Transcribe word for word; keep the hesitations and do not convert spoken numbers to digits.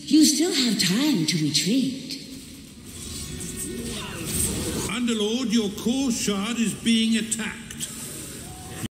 You still have time to retreat. Underlord, your core shard is being attacked.